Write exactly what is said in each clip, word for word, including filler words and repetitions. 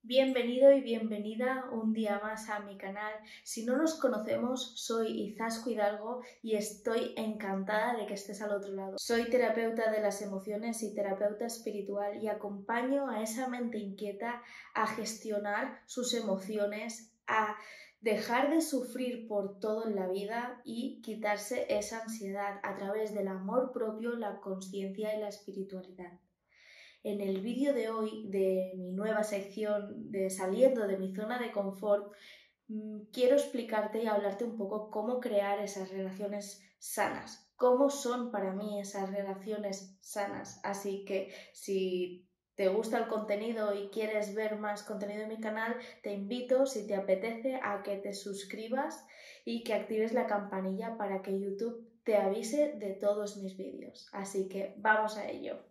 Bienvenido y bienvenida un día más a mi canal. Si no nos conocemos, soy Izaskun Hidalgo y estoy encantada de que estés al otro lado. Soy terapeuta de las emociones y terapeuta espiritual y acompaño a esa mente inquieta a gestionar sus emociones, a dejar de sufrir por todo en la vida y quitarse esa ansiedad a través del amor propio, la conciencia y la espiritualidad. En el vídeo de hoy de mi nueva sección de Saliendo de mi zona de confort, quiero explicarte y hablarte un poco cómo crear esas relaciones sanas, cómo son para mí esas relaciones sanas. Así que si te gusta el contenido y quieres ver más contenido en mi canal, te invito, si te apetece, a que te suscribas y que actives la campanilla para que YouTube te avise de todos mis vídeos. Así que vamos a ello.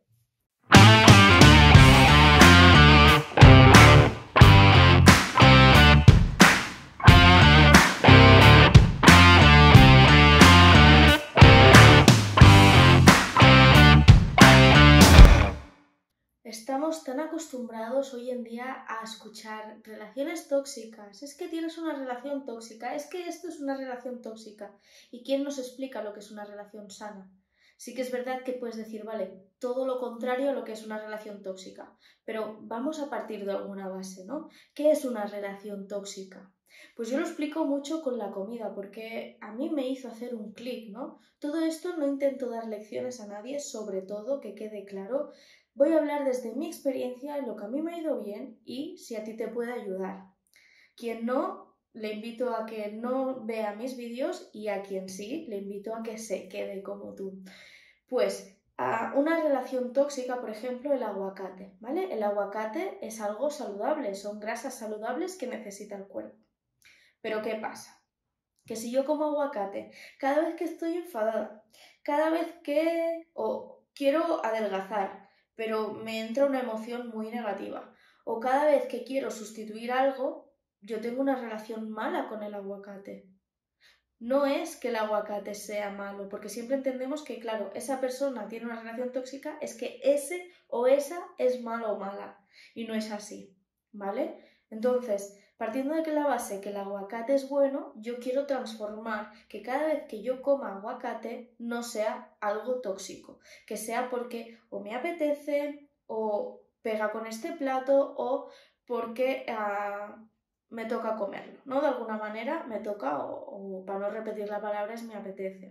Estamos tan acostumbrados hoy en día a escuchar relaciones tóxicas. Es que tienes una relación tóxica, es que esto es una relación tóxica. ¿Y quién nos explica lo que es una relación sana? Sí que es verdad que puedes decir, vale, todo lo contrario a lo que es una relación tóxica, pero vamos a partir de alguna base, ¿no? ¿Qué es una relación tóxica? Pues yo lo explico mucho con la comida, porque a mí me hizo hacer un clic, ¿no? Todo esto no intento dar lecciones a nadie, sobre todo, que quede claro. Voy a hablar desde mi experiencia, lo que a mí me ha ido bien y si a ti te puede ayudar. Quien no, le invito a que no vea mis vídeos y a quien sí, le invito a que se quede como tú. Pues a una relación tóxica, por ejemplo, el aguacate, ¿vale? El aguacate es algo saludable, son grasas saludables que necesita el cuerpo. Pero ¿qué pasa? Que si yo como aguacate cada vez que estoy enfadada, cada vez que o quiero adelgazar, pero me entra una emoción muy negativa, o cada vez que quiero sustituir algo, yo tengo una relación mala con el aguacate. No es que el aguacate sea malo, porque siempre entendemos que, claro, esa persona tiene una relación tóxica, es que ese o esa es malo o mala, y no es así, ¿vale? Entonces, partiendo de que la base que el aguacate es bueno, yo quiero transformar que cada vez que yo coma aguacate no sea algo tóxico, que sea porque o me apetece o pega con este plato o porque uh, me toca comerlo, ¿no? De alguna manera me toca o, o para no repetir la palabra es me apetece.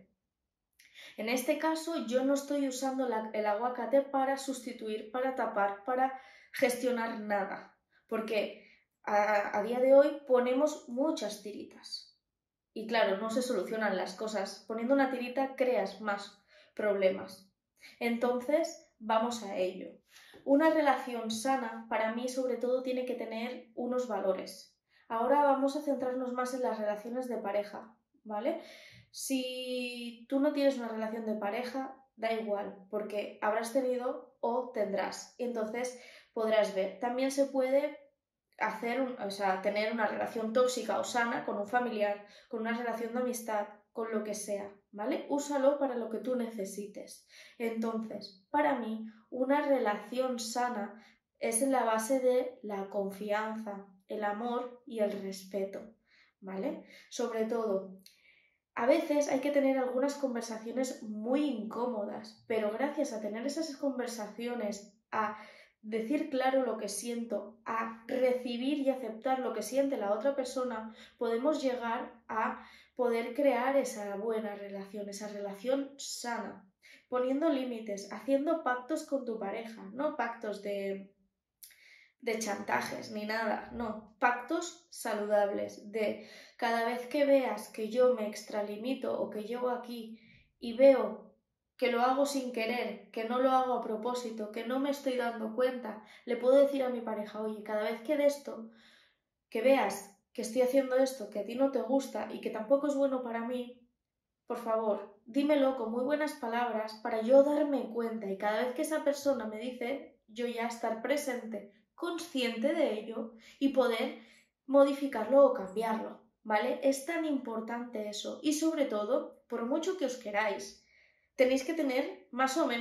En este caso yo no estoy usando la, el aguacate para sustituir, para tapar, para gestionar nada, porque a, a día de hoy ponemos muchas tiritas y claro, no se solucionan las cosas. Poniendo una tirita creas más problemas. Entonces, vamos a ello. Una relación sana, para mí, sobre todo, tiene que tener unos valores. Ahora vamos a centrarnos más en las relaciones de pareja, ¿vale? Si tú no tienes una relación de pareja, da igual, porque habrás tenido o tendrás. Y entonces podrás ver. También se puede hacer, un, o sea, tener una relación tóxica o sana con un familiar, con una relación de amistad, con lo que sea, ¿vale? Úsalo para lo que tú necesites. Entonces, para mí, una relación sana es la base de la confianza, el amor y el respeto, ¿vale? Sobre todo, a veces hay que tener algunas conversaciones muy incómodas, pero gracias a tener esas conversaciones, a decir claro lo que siento, a recibir y aceptar lo que siente la otra persona, podemos llegar a poder crear esa buena relación, esa relación sana, poniendo límites, haciendo pactos con tu pareja, no pactos de, de chantajes ni nada, no, pactos saludables de cada vez que veas que yo me extralimito o que llego aquí y veo que lo hago sin querer, que no lo hago a propósito, que no me estoy dando cuenta, le puedo decir a mi pareja, oye, cada vez que de esto, que veas que estoy haciendo esto, que a ti no te gusta y que tampoco es bueno para mí, por favor, dímelo con muy buenas palabras para yo darme cuenta y cada vez que esa persona me dice, yo ya estar presente, consciente de ello y poder modificarlo o cambiarlo, ¿vale? Es tan importante eso y sobre todo, por mucho que os queráis, tenéis que tener más o menos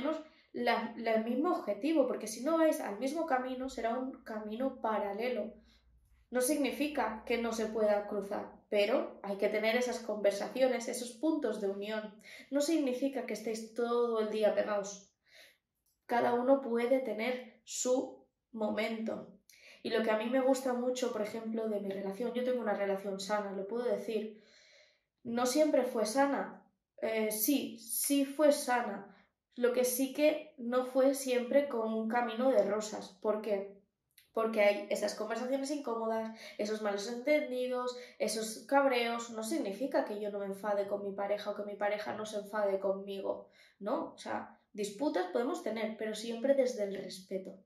la, la, el mismo objetivo, porque si no vais al mismo camino, será un camino paralelo. No significa que no se pueda cruzar, pero hay que tener esas conversaciones, esos puntos de unión. No significa que estéis todo el día pegados. Cada uno puede tener su momento. Y lo que a mí me gusta mucho, por ejemplo, de mi relación, yo tengo una relación sana, lo puedo decir. No siempre fue sana. Eh, sí, sí fue sana. Lo que sí que no fue siempre con un camino de rosas. ¿Por qué? Porque hay esas conversaciones incómodas, esos malos entendidos, esos cabreos. No significa que yo no me enfade con mi pareja o que mi pareja no se enfade conmigo, ¿no? O sea, disputas podemos tener, pero siempre desde el respeto.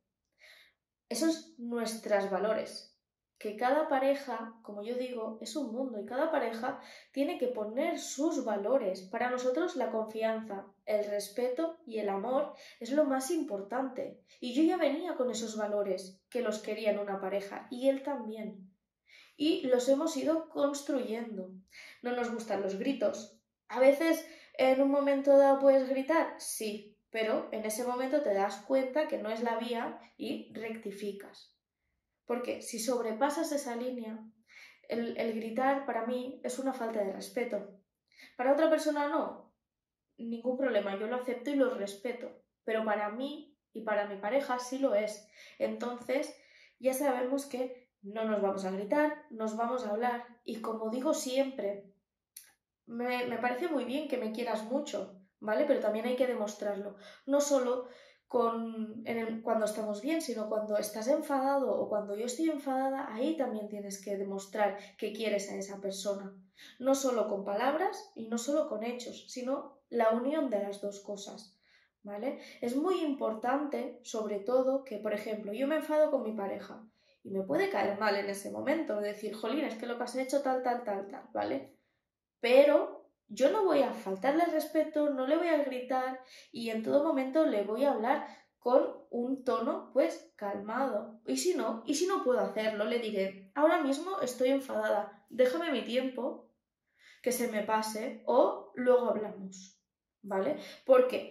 Esos son nuestros valores. Que cada pareja, como yo digo, es un mundo y cada pareja tiene que poner sus valores. Para nosotros la confianza, el respeto y el amor es lo más importante. Y yo ya venía con esos valores que los quería en una pareja y él también. Y los hemos ido construyendo. No nos gustan los gritos. A veces en un momento dado puedes gritar, sí, pero en ese momento te das cuenta que no es la vía y rectificas. Porque si sobrepasas esa línea, el, el gritar para mí es una falta de respeto. Para otra persona no, ningún problema, yo lo acepto y lo respeto. Pero para mí y para mi pareja sí lo es. Entonces ya sabemos que no nos vamos a gritar, nos vamos a hablar. Y como digo siempre, me, me parece muy bien que me quieras mucho, ¿vale? Pero también hay que demostrarlo. No solo con, en el, cuando estamos bien, sino cuando estás enfadado o cuando yo estoy enfadada, ahí también tienes que demostrar que quieres a esa persona. No solo con palabras y no solo con hechos, sino la unión de las dos cosas, ¿vale? Es muy importante, sobre todo, que, por ejemplo, yo me enfado con mi pareja y me puede caer mal en ese momento, decir, jolín, es que lo que has hecho tal, tal, tal, tal, ¿vale? Pero yo no voy a faltarle respeto, no le voy a gritar y en todo momento le voy a hablar con un tono pues calmado. Y si no, y si no puedo hacerlo, le diré, ahora mismo estoy enfadada, déjame mi tiempo, que se me pase o luego hablamos, ¿vale? Porque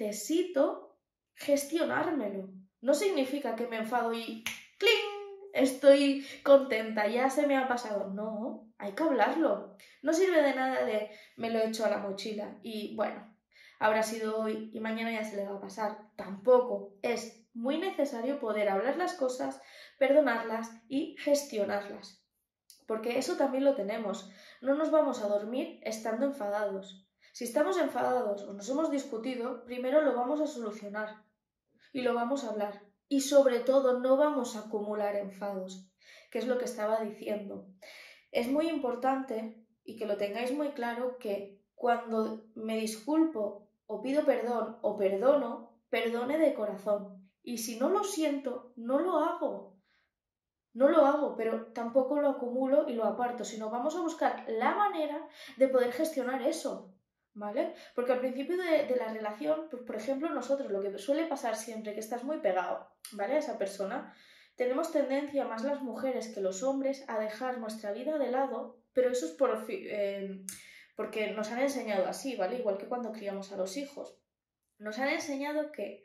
necesito gestionármelo. No significa que me enfado y ¡cling! Estoy contenta, ya se me ha pasado. No, hay que hablarlo. No sirve de nada de me lo he hecho a la mochila y bueno, habrá sido hoy y mañana ya se le va a pasar. Tampoco. Es muy necesario poder hablar las cosas, perdonarlas y gestionarlas. Porque eso también lo tenemos. No nos vamos a dormir estando enfadados. Si estamos enfadados o nos hemos discutido, primero lo vamos a solucionar y lo vamos a hablar. Y sobre todo no vamos a acumular enfados, que es lo que estaba diciendo. Es muy importante, y que lo tengáis muy claro, que cuando me disculpo o pido perdón o perdono, perdone de corazón. Y si no lo siento, no lo hago. No lo hago, pero tampoco lo acumulo y lo aparto, sino vamos a buscar la manera de poder gestionar eso, ¿vale? Porque al principio de, de la relación, pues por ejemplo, nosotros lo que suele pasar siempre, que estás muy pegado, ¿vale? A esa persona, tenemos tendencia, más las mujeres que los hombres, a dejar nuestra vida de lado, pero eso es por, eh, porque nos han enseñado así, ¿vale? Igual que cuando criamos a los hijos. Nos han enseñado que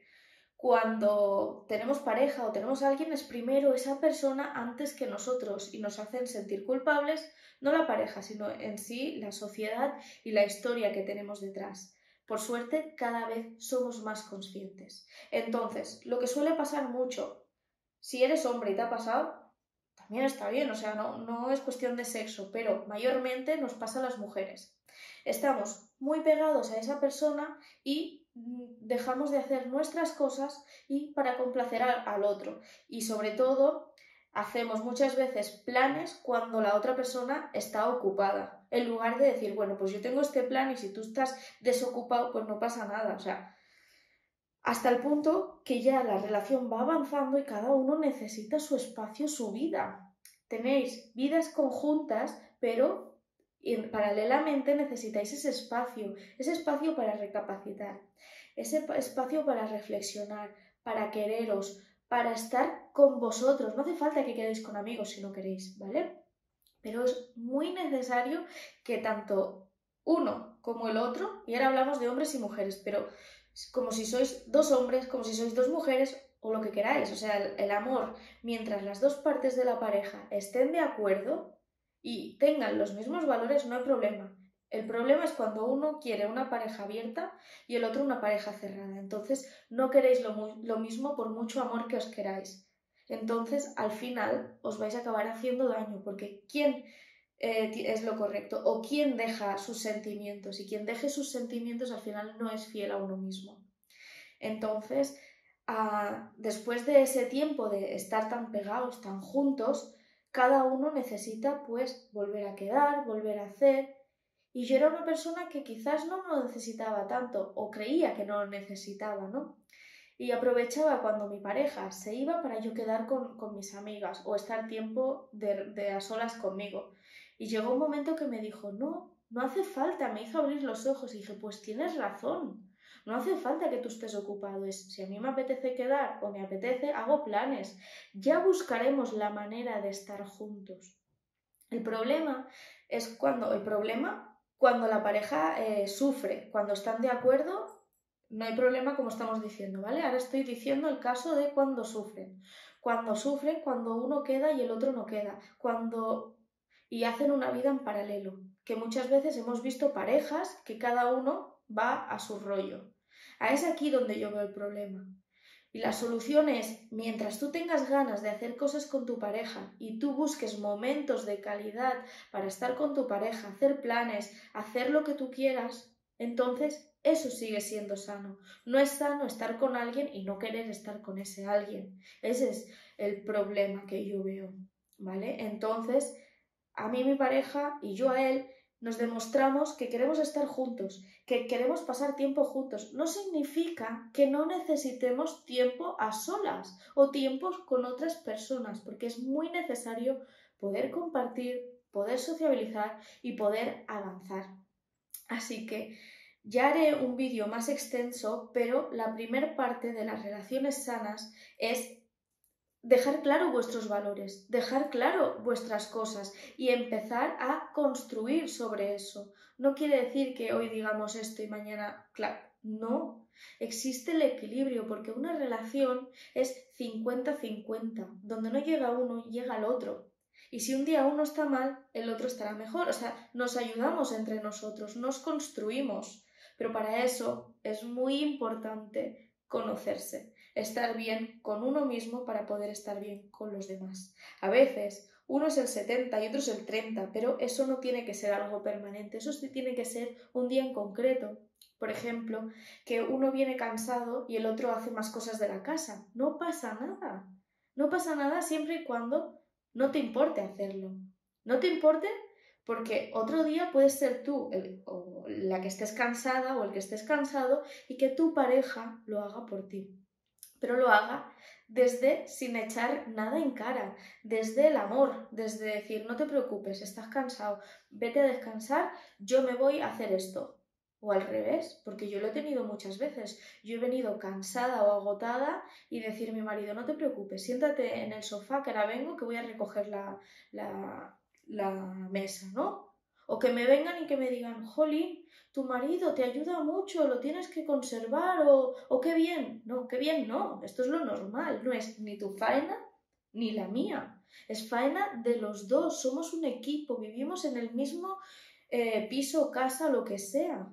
cuando tenemos pareja o tenemos a alguien es primero esa persona antes que nosotros y nos hacen sentir culpables, no la pareja, sino en sí la sociedad y la historia que tenemos detrás. Por suerte, cada vez somos más conscientes. Entonces, lo que suele pasar mucho, si eres hombre y te ha pasado, también está bien, o sea, no, no es cuestión de sexo, pero mayormente nos pasa a las mujeres. Estamos muy pegados a esa persona y dejamos de hacer nuestras cosas y para complacer al, al otro. Y sobre todo, hacemos muchas veces planes cuando la otra persona está ocupada, en lugar de decir, bueno, pues yo tengo este plan y si tú estás desocupado, pues no pasa nada. O sea, hasta el punto que ya la relación va avanzando y cada uno necesita su espacio, su vida. Tenéis vidas conjuntas, pero paralelamente necesitáis ese espacio, ese espacio para recapacitar, ese espacio para reflexionar, para quereros, para estar con vosotros. No hace falta que quedéis con amigos si no queréis, ¿vale? Pero es muy necesario que tanto uno como el otro, y ahora hablamos de hombres y mujeres, pero como si sois dos hombres, como si sois dos mujeres o lo que queráis. O sea, el, el amor, mientras las dos partes de la pareja estén de acuerdo y tengan los mismos valores, no hay problema. El problema es cuando uno quiere una pareja abierta y el otro una pareja cerrada. Entonces, no queréis lo, mu- lo mismo por mucho amor que os queráis. Entonces, al final, os vais a acabar haciendo daño, porque ¿quién eh, es lo correcto? ¿O quién deja sus sentimientos? Y quien deje sus sentimientos al final no es fiel a uno mismo. Entonces, ah, después de ese tiempo de estar tan pegados, tan juntos, cada uno necesita pues volver a quedar, volver a hacer. Y yo era una persona que quizás no lo necesitaba tanto o creía que no lo necesitaba, ¿no? Y aprovechaba cuando mi pareja se iba para yo quedar con, con mis amigas o estar tiempo de, de a solas conmigo. Y llegó un momento que me dijo, no, no hace falta, me hizo abrir los ojos y dije, pues tienes razón. No hace falta que tú estés ocupado, es si a mí me apetece quedar o me apetece, hago planes. Ya buscaremos la manera de estar juntos. El problema es cuando, el problema cuando la pareja eh, sufre, cuando están de acuerdo, no hay problema como estamos diciendo, ¿vale? Ahora estoy diciendo el caso de cuando sufren. Cuando sufren, cuando uno queda y el otro no queda, cuando y hacen una vida en paralelo, que muchas veces hemos visto parejas que cada uno va a su rollo. Ah, es aquí donde yo veo el problema. Y la solución es, mientras tú tengas ganas de hacer cosas con tu pareja y tú busques momentos de calidad para estar con tu pareja, hacer planes, hacer lo que tú quieras, entonces eso sigue siendo sano. No es sano estar con alguien y no querer estar con ese alguien. Ese es el problema que yo veo, ¿vale? Entonces, a mí mi pareja y yo a él nos demostramos que queremos estar juntos, que queremos pasar tiempo juntos. No significa que no necesitemos tiempo a solas o tiempos con otras personas, porque es muy necesario poder compartir, poder sociabilizar y poder avanzar. Así que ya haré un vídeo más extenso, pero la primera parte de las relaciones sanas es dejar claro vuestros valores, dejar claro vuestras cosas y empezar a construir sobre eso. No quiere decir que hoy digamos esto y mañana, claro, no. Existe el equilibrio porque una relación es cincuenta cincuenta, donde no llega uno, llega el otro. Y si un día uno está mal, el otro estará mejor. O sea, nos ayudamos entre nosotros, nos construimos. Pero para eso es muy importante conocerse, estar bien con uno mismo para poder estar bien con los demás. A veces uno es el setenta y otro es el treinta, pero eso no tiene que ser algo permanente, eso sí tiene que ser un día en concreto. Por ejemplo, que uno viene cansado y el otro hace más cosas de la casa. No pasa nada. No pasa nada siempre y cuando no te importe hacerlo. No te importe porque otro día puedes ser tú el, o la que estés cansada o el que estés cansado y que tu pareja lo haga por ti, pero lo haga desde sin echar nada en cara, desde el amor, desde decir, no te preocupes, estás cansado, vete a descansar, yo me voy a hacer esto. O al revés, porque yo lo he tenido muchas veces. Yo he venido cansada o agotada y decir a mi marido, no te preocupes, siéntate en el sofá que ahora vengo, que voy a recoger la, la, la mesa, ¿no? O que me vengan y que me digan, jolín, tu marido te ayuda mucho, lo tienes que conservar o, o qué bien. No, qué bien no, esto es lo normal, no es ni tu faena ni la mía. Es faena de los dos, somos un equipo, vivimos en el mismo eh, piso, casa, lo que sea.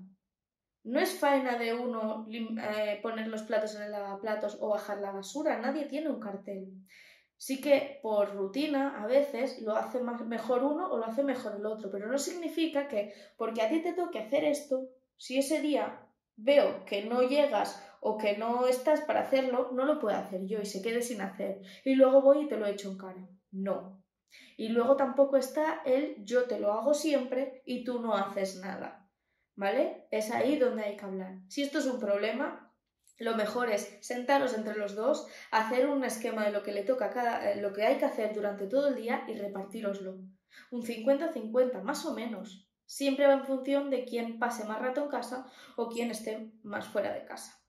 No es faena de uno eh, poner los platos en el lavaplatos o bajar la basura, nadie tiene un cartel. Sí que por rutina a veces lo hace más, mejor uno o lo hace mejor el otro, pero no significa que porque a ti te toque hacer esto, si ese día veo que no llegas o que no estás para hacerlo, no lo puedo hacer yo y se quede sin hacer. Y luego voy y te lo echo en cara. No. Y luego tampoco está el yo te lo hago siempre y tú no haces nada. ¿Vale? Es ahí donde hay que hablar. Si esto es un problema, lo mejor es sentaros entre los dos, hacer un esquema de lo que le toca a cada, lo que hay que hacer durante todo el día y repartíroslo. Un cincuenta cincuenta, más o menos. Siempre va en función de quién pase más rato en casa o quién esté más fuera de casa.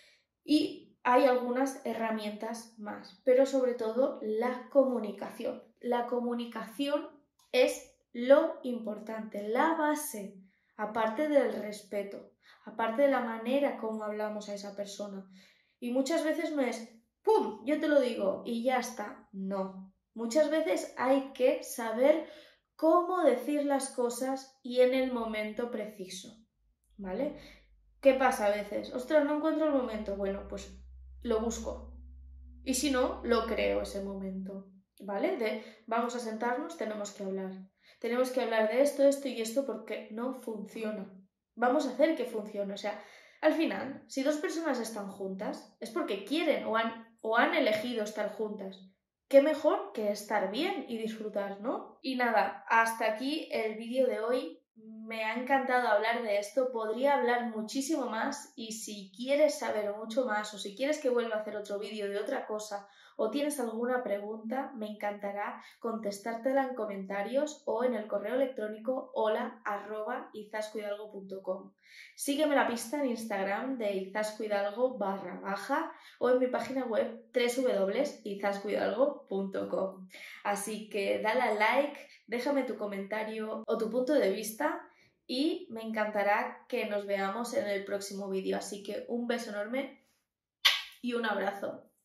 Y hay algunas herramientas más, pero sobre todo la comunicación. La comunicación es lo importante, la base. aparte del respeto, aparte de la manera como hablamos a esa persona. Y muchas veces no es, ¡pum!, yo te lo digo y ya está. No. Muchas veces hay que saber cómo decir las cosas y en el momento preciso, ¿vale? ¿Qué pasa a veces? Ostras, no encuentro el momento. Bueno, pues lo busco. Y si no, lo creo ese momento, ¿vale? De vamos a sentarnos, tenemos que hablar. Tenemos que hablar de esto, esto y esto porque no funciona. Vamos a hacer que funcione. O sea, al final, si dos personas están juntas, es porque quieren o han, o han elegido estar juntas. ¿Qué mejor que estar bien y disfrutar, ¿no? Y nada, hasta aquí el vídeo de hoy. Me ha encantado hablar de esto, podría hablar muchísimo más y si quieres saber mucho más o si quieres que vuelva a hacer otro vídeo de otra cosa o tienes alguna pregunta, me encantará contestártela en comentarios o en el correo electrónico hola arroba izascuidalgo punto com. Sígueme la pista en Instagram de izascuidalgo barra baja o en mi página web doble u doble u doble u punto izascuidalgo punto com. Así que dale al like, déjame tu comentario o tu punto de vista y me encantará que nos veamos en el próximo vídeo. Así que un beso enorme y un abrazo.